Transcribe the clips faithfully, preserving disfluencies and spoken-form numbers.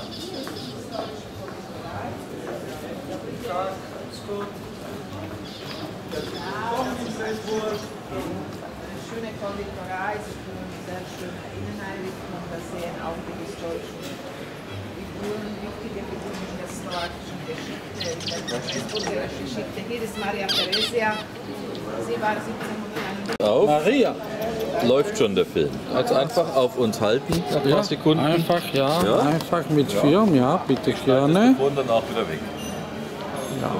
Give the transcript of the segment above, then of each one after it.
Schöne Konditorei, Sie können sehr schöne Inneneinrichtung, das sehen auch die historischen Figuren, wichtige Figuren in der slowakischen Geschichte, in der Pressburger Geschichte. Hier ist Maria Theresia, sie war siebzehnhunderteinundsiebzig. Auf. Maria. Läuft schon der Film. Also einfach auf uns halten, nach ein Ja, paar Sekunden. einfach, ja, Ja. einfach mit Film, ja, bitte gerne. Und dann auch wieder weg. Ja.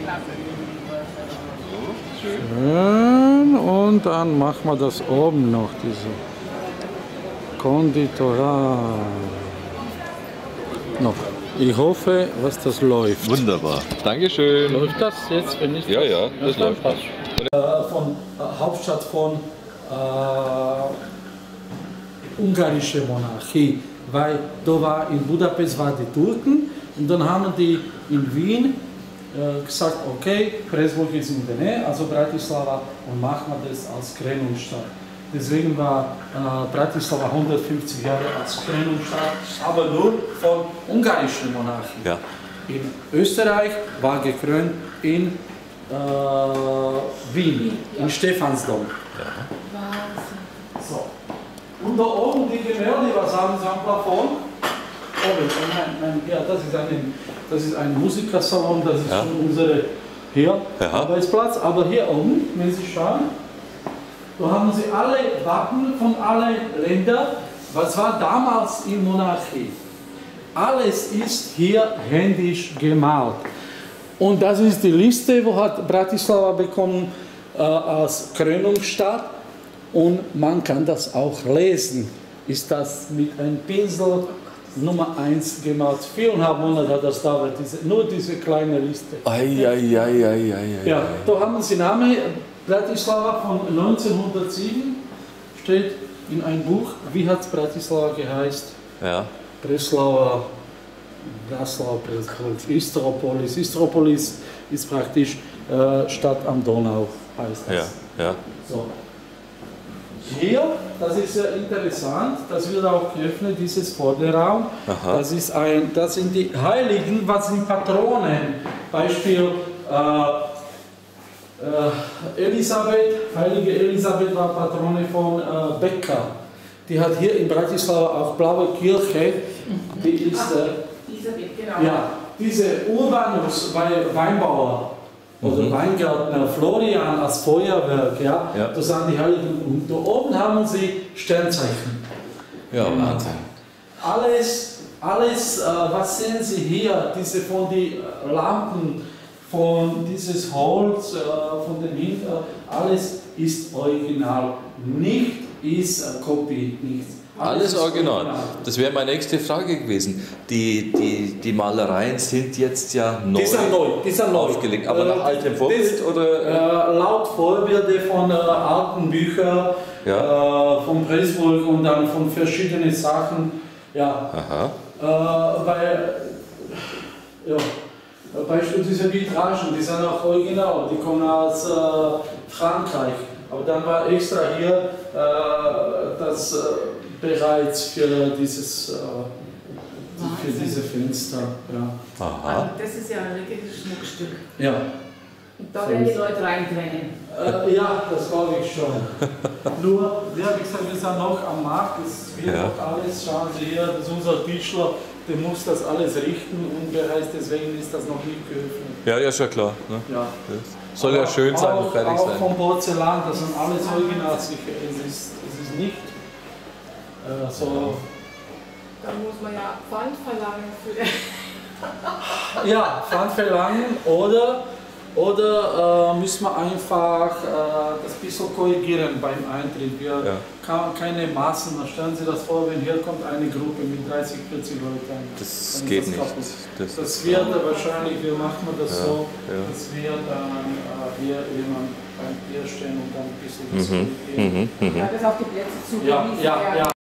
Schön, und dann machen wir das oben noch, diese Konditorei. Noch. Ich hoffe, was das läuft. Wunderbar. Dankeschön. Läuft das jetzt, wenn ich Ja, ja, das dann läuft. passt. Von äh, Hauptstadt von äh, ungarische Monarchie, weil da war in Budapest war die Turken und dann haben die in Wien äh, gesagt, okay, Pressburg ist in der Nähe, also Bratislava, und machen wir das als Krönungsstadt. Deswegen war äh, Bratislava hundertfünfzig Jahre als Krönungsstadt, aber nur von ungarischer Monarchie. Ja. In Österreich war gekrönt in äh, Wien, in Stephansdom. Ja. So. Und da oben die Gemälde, was haben Sie am Plafond? Oh, nein, nein, ja, das ist, ein, das ist ein Musikersalon, das ist Ja. schon unsere hier Ja. Arbeitsplatz. Aber hier oben, wenn Sie schauen, da haben Sie alle Wappen von allen Ländern. Was war damals in Monarchie? Alles ist hier händisch gemalt. Und das ist die Liste, wo hat Bratislava bekommen äh, als Krönungsstadt. Und man kann das auch lesen. Ist das mit einem Pinsel Nummer eins gemalt. Viereinhalb Monate hat das dauert, diese, nur diese kleine Liste. Ei, ei, ei, ei, ei, ei, Ja, da haben Sie Name Bratislava von neunzehnhundertsieben, steht in einem Buch, wie hat Bratislava geheißt? Ja. Breslauer, Breslau, Istropolis. Istropolis ist praktisch äh, Stadt am Donau, heißt das. Ja, ja. So. Hier, das ist sehr interessant, das wird auch geöffnet, dieses Vorderraum. Aha. Das, ist ein, das sind die Heiligen, was sind Patronen? Beispiel äh, äh, Elisabeth, heilige Elisabeth war Patrone von äh, Becker. Die hat hier in Bratislava auch Blaue Kirche, die ist, äh, Elisabeth, genau. ja, diese Urbanus, Weinbauer oder Mhm. Weingärtner Florian als Feuerwerk, ja, Ja. das sind die Heiligen. Und da oben haben sie Sternzeichen. Ja, Wahnsinn. Alles, alles äh, was sehen Sie hier, diese von den Lampen, von dieses Holz, äh, von den Hinter, alles ist original. Nicht ist äh, Kopie, nichts. Alles ist original. Das wäre meine nächste Frage gewesen. Die, die, die Malereien sind jetzt ja neu, Die sind neu, die sind neu. aufgelegt, aber nach Äh, altem Vorbild das- oder? Äh, laut Vorbilder von äh, alten Büchern, Ja. äh, von Pressburg und dann von verschiedenen Sachen. Ja, Aha. äh, weil, ja, Beispiel diese Vitragen, die sind auch original, die kommen aus äh, Frankreich. Aber dann war extra hier äh, das äh, bereits für dieses, äh, für diese Fenster. Ja. Aha. Also das ist ja ein wirkliches Schmuckstück. Ja. Und da werden die Leute reindrängen. Äh, ja, das glaube ich schon. Nur, ja, wie gesagt, wir sind noch am Markt, das wird Ja. noch alles, schauen Sie hier, das ist unser Tischler, der muss das alles richten und bereits deswegen ist das noch nicht geöffnet. Ja, ja, schon klar. Ne? Ja. Das soll ja schön sein und auch, fertig auch sein. vom Porzellan, das sind alles original sicher, es ist, es ist nicht äh, so. Da muss man ja Pfand verlangen für Ja, Pfand verlangen oder, oder äh, müssen wir einfach äh, das bisschen korrigieren beim Eintritt. Wir Ja. kann, keine Massen, stellen Sie das vor, wenn hier kommt eine Gruppe mit dreißig, vierzig Leuten. Das dann ist geht das nicht. kaputt. Das, Das wird wahrscheinlich, wie machen wir das Ja, so, ja. dass wir dann äh, hier jemand beim Bier stehen und dann ein bisschen das Mhm, korrigieren. mhm, mhm. Ja, das auf die Plätze zugewiesen Ja, ja, werden. ja.